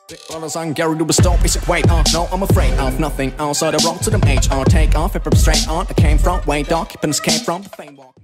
Well, as I'm Gary to a stop, is it wait, no, I'm afraid of nothing outside the road to the H, take off, if I'm straight on, I came from way dark, keeping escape from the fame walk.